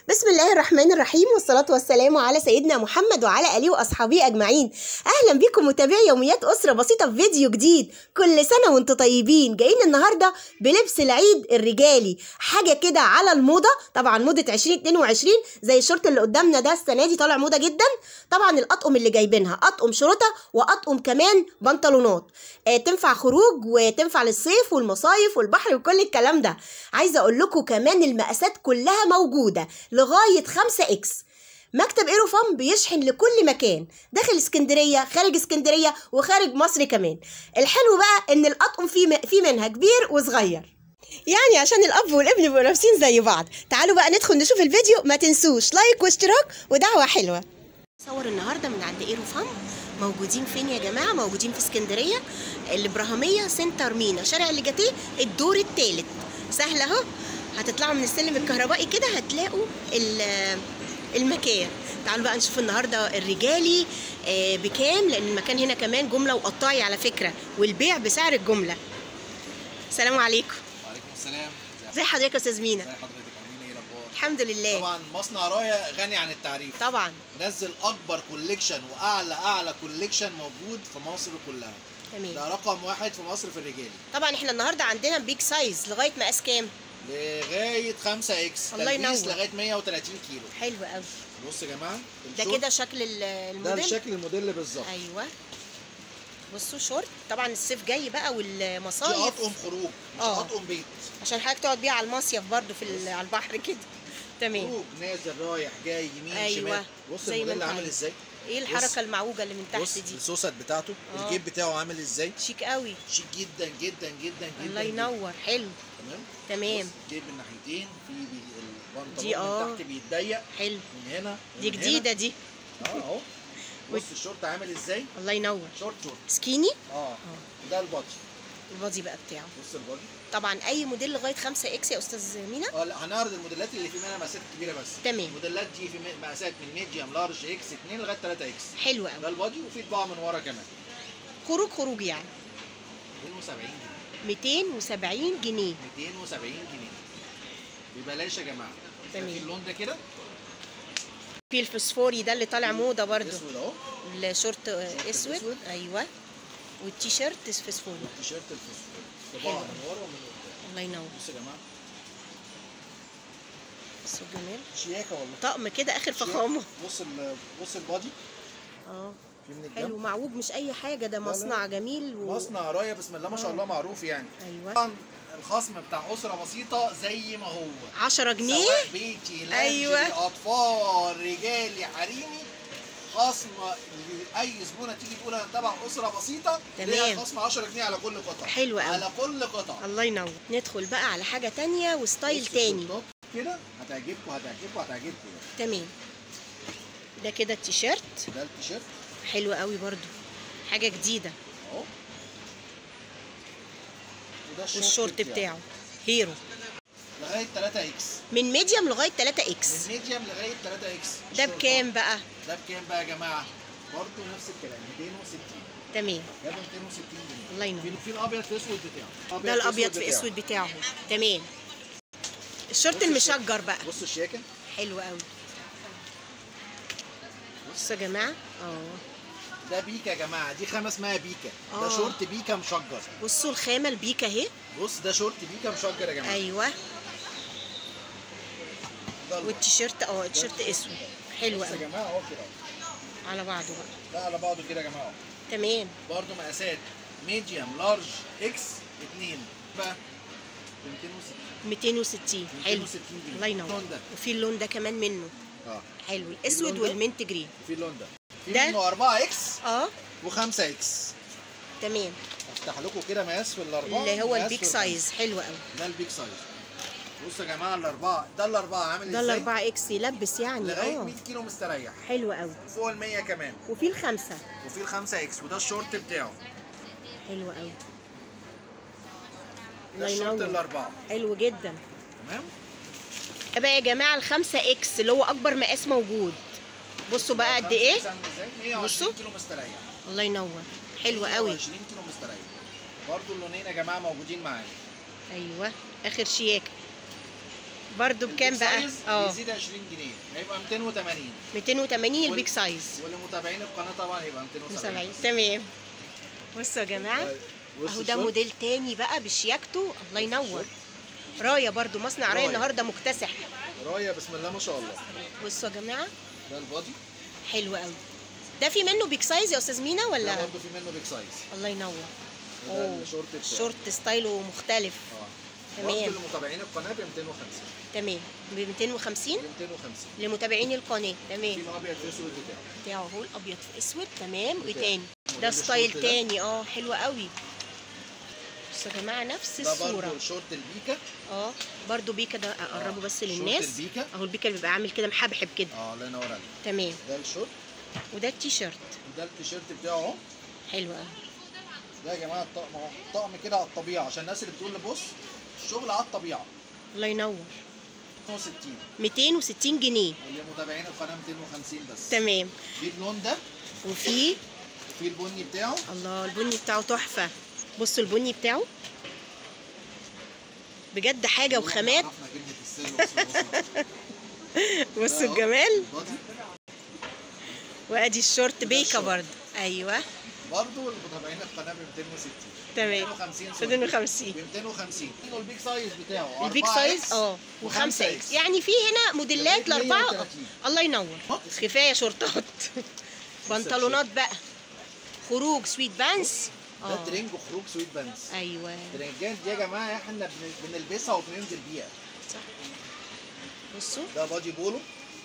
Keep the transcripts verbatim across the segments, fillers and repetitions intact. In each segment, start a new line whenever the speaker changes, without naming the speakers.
بسم الله الرحمن الرحيم، والصلاة والسلام على سيدنا محمد وعلى آله وأصحابه أجمعين. أهلا بكم متابعي يوميات أسرة بسيطة في فيديو جديد. كل سنة وانتم طيبين. جايين النهاردة بلبس العيد الرجالي، حاجة كده على الموضة، طبعا موضة عشرين اتنين وعشرين. زي الشورت اللي قدامنا ده السنة دي طالع موضة جدا. طبعا الأطقم اللي جايبينها أطقم شرطة وأطقم كمان بنطلونات، آه تنفع خروج وتنفع للصيف والمصايف والبحر وكل الكلام ده. عايزة أقول لكم كمان المقاسات كلها موجودة لغاية خمسة اكس. مكتب ايروفام بيشحن لكل مكان، داخل اسكندريه، خارج اسكندريه، وخارج مصر كمان. الحلو بقى ان الاطقم في في منها كبير وصغير، يعني عشان الاب والابن يبقوا لابسين زي بعض. تعالوا بقى ندخل نشوف الفيديو، ما تنسوش لايك واشتراك ودعوه حلوه. صور النهارده من عند ايروفام. موجودين فين يا جماعه؟ موجودين في اسكندريه، الابراهيميه سنتر مينا، شارع الليجاتيه، الدور الثالث. سهل اهو، هتطلعوا من السلم الكهربائي كده هتلاقوا المكان. تعالوا بقى نشوف النهارده الرجالي بكام، لان المكان هنا كمان جمله وقطاعي على فكره، والبيع بسعر الجمله. السلام عليكم.
وعليكم السلام.
ازي حضرتك يا استاذ مينا؟
ازي حضرتك، عاملين ايه الاخبار؟
الحمد لله.
طبعا مصنع رايا غني عن التعريف،
طبعا
نزل اكبر كوليكشن واعلى اعلى كوليكشن موجود في مصر كلها.
تمام.
ده رقم واحد في مصر في الرجالي.
طبعا احنا النهارده عندنا بيج سايز لغايه مقاس كام؟
لغايه خمسة اكس.
الله ينور.
لغايه مية وتلاتين كيلو.
حلو قوي.
بصوا يا جماعه،
ده كده شكل الموديل.
ده شكل الموديل بالظبط.
ايوه بصوا شورت، طبعا الصيف جاي بقى والمصايف.
دي اطقم خروج مش
آه.
اطقم بيت،
عشان حضرتك تقعد بيها على المصيف برضو في على البحر كده. تمام.
خروج نازل رايح جاي يمين
أيوة.
شمال. بص الموديل عامل ازاي.
ايه الحركه المعوجه اللي من تحت
بص
دي؟
السوست بتاعته. آه. الجيب بتاعه عامل ازاي.
شيك قوي.
شيك جدا جدا جدا جدا.
الله ينور. حلو.
تمام
تمام.
جيب من ناحيتين، في البنطلون
دي اه
من تحت بيتضيق.
حلو.
من هنا
دي جديده دي.
اه اهو. بص الشورت عامل ازاي.
الله ينور.
شورت شورت
سكيني.
اه ده البادي.
البادي بقى بتاعه.
بص البادي.
طبعا اي موديل لغايه خمسة اكس يا استاذ مينا.
اه لا، هنعرض الموديلات اللي في منها مقاسات كبيره بس.
تمام.
الموديلات دي في مقاسات من ميديوم لارج اكس اتنين لغايه تلاتة اكس.
حلو قوي.
ده البادي، وفي طباعه من ورا كمان.
خروج خروج يعني
ميتين وسبعين جنيه.
ميتين وسبعين جنيه.
ميتين وسبعين جنيه ببلاش يا جماعه.
تمام.
في اللون ده كده،
في الفسفوري ده اللي طالع موضه برده.
اسود اهو.
الشورت اسود. اسود. ايوه. والتيشيرت فسفوري.
التيشيرت الفسفوري طباعه من ورا ومن قدام.
الله ينور.
بصوا يا جماعه،
بصوا الجمال.
شياكه والله.
طقم كده اخر فخامه.
بص ال بص البادي.
اه
في من الجنب.
حلو معوج، مش اي حاجه، ده مصنع جميل و...
مصنع رايا بسم الله ما شاء الله معروف يعني.
ايوه.
طبعا الخصم بتاع اسره بسيطه زي ما هو
عشرة جنيه.
سواء بيتي لانجري.
أيوة.
اطفال رجالي حريمي، خصم اي زبونه تيجي تقول انا تبع اسره بسيطه ليها خصم عشرة جنيه على كل قطعه.
حلو قوي.
على كل قطعه.
الله ينور. ندخل بقى على حاجه تانية وستايل تاني
كده هتعجبكم هتعجبكم هتعجبكم.
تمام. ده كده التيشيرت.
ده التيشيرت
حلو قوي برضو، حاجه جديده
اهو.
والشورت بتاعه هيرو
لغايه تلاتة اكس.
من ميديوم لغايه تلاتة اكس.
من ميديوم لغايه تلاتة اكس.
ده بكام بقى؟
ده بكام بقى يا جماعه؟ برضه نفس الكلام ميتين وستين.
تمام.
ده ب ميتين وستين جنيه.
الله ينور.
في الابيض في اسود بتاعه.
ده الابيض في اسود بتاعه. تمام. الشورت المشجر بقى.
بص الشياكه.
حلو قوي. بصوا يا جماعه. اه
ده بيكا يا جماعه، دي خامه اسمها بيكا.
آه.
ده شورت بيكا مشجر.
بصوا الخامه البيكا اهي.
بص ده شورت بيكا مشجر يا جماعه.
ايوه. والتيشيرت اه التيشيرت اسود. حلو قوي.
بص يا جماعه اهو كده
على بعضه بقى.
ده على بعضه كده يا جماعه.
تمام.
برضه مقاسات ميديوم لارج اكس اتنين بقى ب
ميتين وستين. حلو. الله ينور. وفي اللون ده كمان منه.
اه
حلو، الاسود والمنت جرين.
وفي اللون ده. في
ده
منه أربعة اكس
اه
و5 اكس.
تمام.
افتح لكم كده مقاس في الاربعه
اللي هو البيك سايز. حلو قوي.
ده البيك سايز. بصوا يا جماعه الاربعه، ده الاربعه عامل ازاي؟
ده الاربعه اكس يلبس يعني.
لغايه
اه
مية كيلو مستريح.
حلو قوي.
فوق ال مية كمان.
وفي الخمسه.
وفي الخمسة اكس، وده الشورت بتاعه.
حلو قوي.
ده الشورت الاربعه.
حلو جدا.
تمام.
ده بقى يا جماعه الخمسة اكس اللي هو اكبر مقاس موجود. بصوا بقى قد ايه؟
مية وعشرين كيلو مستريح.
الله ينور. حلو قوي.
مية وعشرين كيلو مستريح. برضه اللونين يا جماعه موجودين معايا.
ايوه اخر شياكه. برضو بكام بقى؟
اه بيزيد عشرين جنيه، هيبقى ميتين وتمانين.
ميتين وتمانين البيج سايز.
ولمتابعين القناه طبعا هيبقى ميتين وسبعين.
تمام. بصوا يا جماعه اهو ده موديل تاني بقى بشياكته، الله ينور. رايه برضو، مصنع رايه النهارده مكتسح.
رايه بسم الله ما شاء الله.
بصوا يا جماعه
ده البادي
حلو قوي. ده في منه بيج سايز يا استاذ مينا ولا؟
ده برضه في منه بيج سايز.
الله ينور.
اوه الشورت بتاعه
شورت ستايله مختلف.
اه
تمام.
برضه لمتابعين القناه ب ميتين وخمسين.
تمام ب ميتين وخمسين.
ب ميتين وخمسين
لمتابعين القناه. تمام.
في الابيض في اسود بتاعه.
بتاعه اهو الابيض في اسود. تمام. وايه تاني؟ ده ستايل تاني اه حلو قوي. بصوا يا جماعه نفس الصوره.
ده برضه شورت البيكا.
اه برضه بيكا ده اقربه بس للناس.
شورت البيكا
اهو البيكا اللي بيبقى عامل كده محبحب كده.
اه الله ينور عليك.
تمام.
ده الشورت.
وده التيشيرت.
وده التيشيرت بتاعه اهو.
حلو قوي.
ده يا جماعه الطقم اهو، طقم كده على الطبيعه، عشان الناس اللي بتقول لي بص الشغل على الطبيعه.
الله ينور.
ميتين وستين.
ميتين وستين جنيه.
واللي متابعين القناه ميتين وخمسين بس.
تمام.
في اللون ده
وفي
وفي البني بتاعه.
الله البني بتاعه تحفه. بصوا البني بتاعه بجد حاجه وخامات.
عرفنا كلمه السر.
بصوا الجمال. وادي الشورت بيكا برضه. ايوه
برضه المتابعين القناه ب ميتين وستين.
تمام.
ميتين وخمسين.
ميتين وخمسين.
ب ميتين وخمسين. البيج سايز بتاعه
البيج سايز اه و5 اكس، يعني في هنا موديلات لاربعه. الله ينور. كفايه شورتات. بنطلونات بقى خروج سويت بانس.
ده ترنج وخروج سويت بانس.
ايوه
الترنجات دي يا جماعه احنا بنلبسها وبننزل بيها.
صح. بصوا
ده بادي بولو.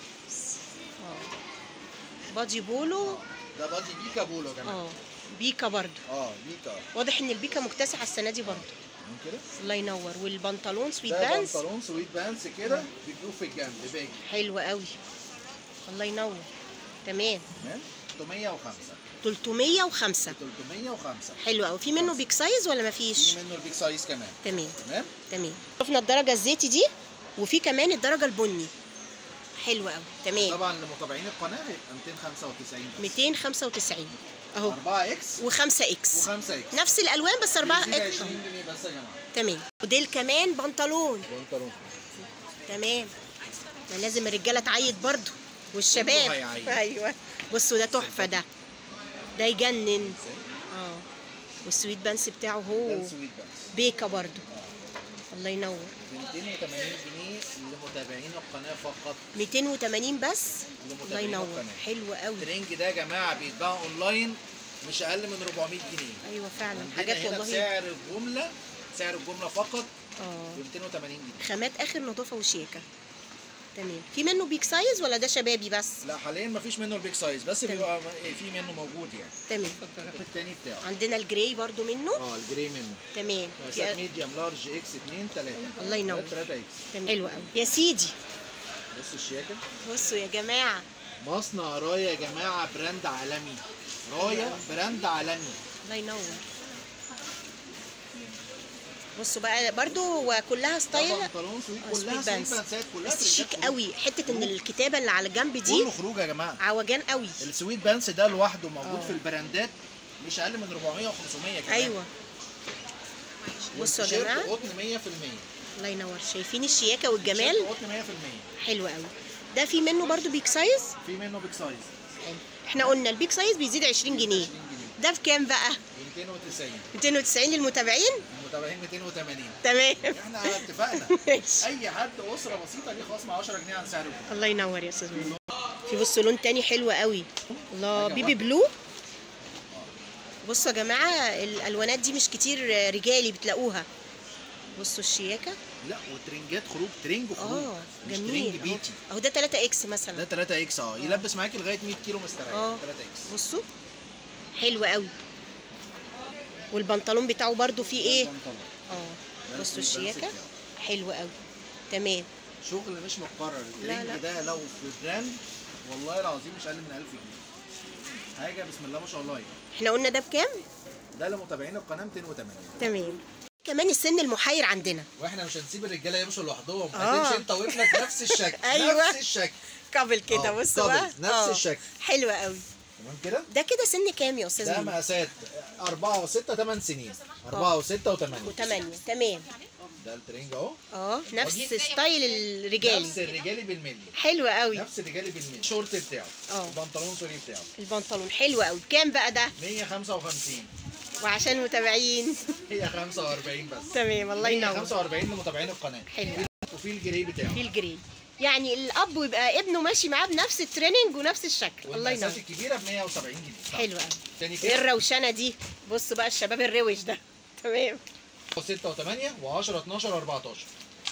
اه بادي بولو.
ده بادي بيكا بولو يا جماعه.
اه بيكا برضه.
اه بيكا.
واضح ان البيكا مكتسحه السنه دي برضه.
كده
الله ينور. والبنطلون سويت
ده
بانس.
بنطلون سويت بانس كده بيجيبوه في الجنب باجي.
حلو قوي. الله ينور. تمام.
تمام. تلتمية وخمسة.
تلتمية وخمسة.
تلتمية وخمسة.
حلو قوي. في منه بيج سايز ولا مفيش؟
في منه البيج سايز كمان.
تمام.
تمام
تمام. شفنا الدرجه الزيتي دي وفي كمان الدرجه البني. حلو قوي. تمام.
طبعا لمتابعين القناه هيبقى ميتين وخمسة وتسعين بس.
ميتين وخمسة وتسعين اهو.
أربعة إكس
و5 اكس.
و5 إكس
نفس الالوان بس أربعة اكس.
عشرين جنيه بس يا جماعه.
تمام. موديل كمان بنطلون.
بنطلون.
تمام. ما لازم الرجاله تعيد برضو والشباب. ايوه. بصوا ده تحفه. ده ده يجنن. اه والسويت بانس بتاعه هو
ده السويت بانس
بيكا برضو. الله ينور.
ميتين وتمانين جنيه لمتابعين القناه فقط.
ميتين وتمانين بس. الله ينور. حلو قوي.
الترنج ده يا جماعه بيتباع اونلاين مش اقل من أربعمية جنيه.
ايوه فعلا حاجات والله.
سعر الجمله سعر الجمله فقط
اه
ب ميتين وتمانين جنيه.
خامات اخر نظافه وشياكه. تمام. في منه بيج سايز ولا ده شبابي بس؟
لا حاليا مفيش منه البيج سايز بس تمام. بيبقى في منه موجود يعني.
تمام.
التاني بتاعه
عندنا الجراي برضو منه.
اه الجراي منه.
تمام.
مقاسات ميديوم لارج اكس اتنين تلاتة.
الله ينور.
تلاتة اكس.
تمام. حلو قوي يا سيدي.
بصوا الشياكه.
بصوا يا جماعه
مصنع رايه يا جماعه براند عالمي. رايه براند عالمي.
الله ينور. بصوا بقى برضو كلها ستايل.
بنطلون سويت كلها سويت بانسات كلها
بس شيك قوي. حته ان الكتابه اللي على الجنب دي
كله خروج يا جماعه.
عوجان قوي.
السويت بانس ده لوحده موجود
أوه.
في البراندات مش اقل من أربعمية وخمسمية كمان.
ايوه. بصوا يا جماعه
قطن مية في المية.
الله ينور. شايفين الشياكه والجمال.
قطن مية في المية.
حلو قوي. ده في منه برضو بيج سايز.
في منه بيج سايز.
حلو. احنا قلنا البيج سايز بيزيد عشرين جنيه. ده بكام بقى؟
ميتين وتسعين.
ميتين وتسعين للمتابعين.
المتابعين ميتين وتمانين.
تمام.
احنا اتفقنا. اي حد اسره بسيطه ليه خصم عشرة جنيه عن سعر الجمله.
الله ينور يا استاذ مينا. في بصوا لون تاني حلو قوي. الله بيبي بلو. بصوا يا جماعه الالوانات دي مش كتير رجالي بتلاقوها. بصوا الشياكه.
لا وترنجات خروج ترنج وخروج.
اه جميل.
ترنج بيتي.
اهو ده تلاتة اكس مثلا.
ده تلاتة اكس اه يلبس معاكي لغايه مية كيلو مستريح.
اه
تلاتة اكس.
بصوا حلو قوي. والبنطلون بتاعه برضو فيه ايه؟ اه بصوا الشياكه. حلو قوي. تمام.
شغل مش متكرر. الترنج ده لو في براند والله العظيم مش اقل من ألف جنيه. حاجه بسم الله ما شاء الله يعني.
احنا قلنا ده بكام؟
ده لمتابعين القناه ميتين وتمانين.
تمام. كمان السن المحير عندنا.
واحنا مش هنسيب الرجاله يمشوا لوحدهم.
آه.
هتمشي انت وابنك نفس الشكل.
ايوه
نفس الشكل.
كابل كده. بصوا بقى
نفس أوه. الشكل.
حلوه قوي.
تمام كده.
ده كده سن كام يا استاذ؟
ده مقاسات أربعة وستة تمن سنين. أربعة وستة وتمانية.
وتمانية. تمام.
ده الترنج اهو.
اه نفس ستايل الرجالي.
نفس الرجالي بالملي.
حلو قوي.
نفس الرجالي بالملي. الشورت بتاعه.
اه
البنطلون سوري بتاعه.
البنطلون حلو قوي. كام بقى ده؟
مية وخمسة وخمسين.
وعشان المتابعين
هي خمسة وأربعين بس.
تمام الله ينور.
خمسة وأربعين لمتابعين القناه.
حلو.
وفي الجري بتاعه.
في الجري يعني الاب ويبقى ابنه ماشي معاه بنفس التريننج ونفس الشكل. الله ينور.
والمقاسات الكبيره ب مية وسبعين جنيه.
حلو قوي.
تاني
ايه الروشنه دي؟ بص بقى الشباب الروش ده. تمام.
ستة و8 و10 اتناشر أربعتاشر.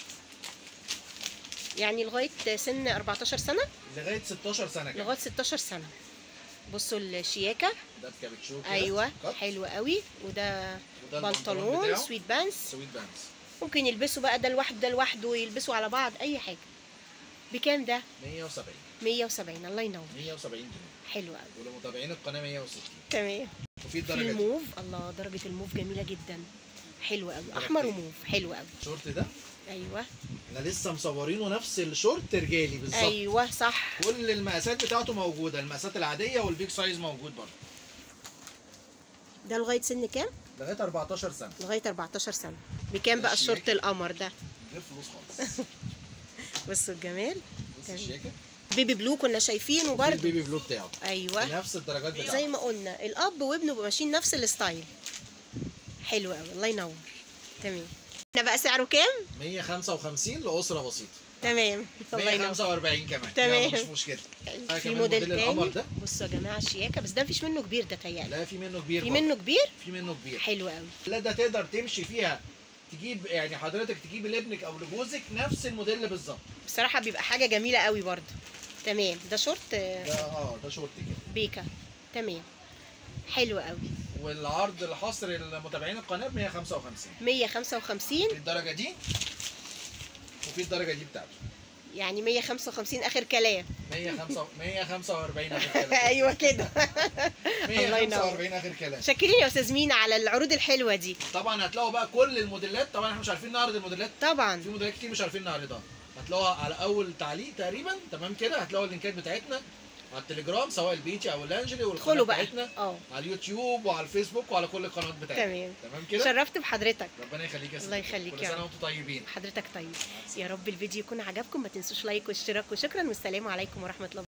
يعني لغايه سن أربعتاشر سنه؟
لغايه ستاشر سنه كده.
لغايه ستاشر سنه. بصوا الشياكه.
ده بكابتشو كده.
ايوه حلو قوي. وده بنطلون سويت بانس.
سويت بانس.
ممكن يلبسوا بقى ده لوحده ده لوحده ويلبسوا على بعض اي حاجه. بكام ده؟
مية وسبعين.
مية وسبعين الله ينور.
مية وسبعين جنيه.
حلو قوي.
ولمتابعين القناه مية وستين.
تمام.
وفي الدرجه دي.
الموف الله درجه الموف جميله جدا. حلو قوي. احمر وموف حلو قوي.
الشورت ده
ايوه
احنا لسه مصورينه نفس الشورت رجالي بالظبط.
ايوه صح.
كل المقاسات بتاعته موجوده، المقاسات العاديه والبيج سايز موجود برضه.
ده لغايه سن كام؟
لغايه أربعتاشر سنه.
لغايه أربعتاشر سنه. بكام بقى الشورت القمر ده؟
غير فلوس خالص.
بصوا الجمال.
بص الشياكه.
بيبي بلو كنا شايفينه برضه.
البيبي بلو بتاعه.
ايوه
نفس الدرجات بتاعته.
زي ما قلنا الاب وابنه بيبقوا ماشيين نفس الستايل. حلو قوي الله ينور. تمام. احنا بقى سعره كام؟
مية وخمسة وخمسين لاسره بسيطه.
تمام الله
مية
ينور.
وخمسة وأربعين كمان.
تمام
مش مشكله.
في موديل تاني. بصوا يا جماعه الشياكه بس ده مفيش منه كبير ده تهيألي.
لا في منه كبير.
في منه كبير؟
في منه كبير.
حلو قوي.
لا ده تقدر تمشي فيها تجيب يعني حضرتك تجيب لابنك او لجوزك نفس الموديل بالظبط.
بصراحه بيبقى حاجه جميله قوي برضه. تمام. ده شورت.
ده اه ده شورت كده.
بيكا. تمام. حلو قوي.
والعرض الحصري لمتابعين القناه ب مية وخمسة وخمسين.
مية وخمسة وخمسين.
في الدرجه دي وفي الدرجه دي بتاعته.
يعني مية وخمسة وخمسين اخر كلام.
مية وخمسة وأربعين اخر كلام.
ايوه كده.
مية وخمسة وأربعين اخر كلام.
شاكرين يا استاذ مينا على العروض الحلوه دي.
طبعا هتلاقوا بقى كل الموديلات، طبعا احنا مش عارفين نعرض الموديلات.
طبعا
في موديلات كتير مش عارفين نعرضها. هتلاقوها على اول تعليق تقريبا. تمام كده. هتلاقوا اللينكات بتاعتنا على التليجرام سواء البيتي او الانجلي والقناه بتاعتنا.
اه
على اليوتيوب وعلى الفيسبوك وعلى كل القنوات بتاعتنا.
تمام.
تمام كده.
شرفت بحضرتك.
ربنا يخليك يا سيدي.
الله يخليك يا
كل سنه
رب.
وانتم طيبين.
حضرتك طيب. يا رب الفيديو يكون عجبكم. ما تنسوش لايك واشتراك وشكرا والسلام عليكم ورحمه الله.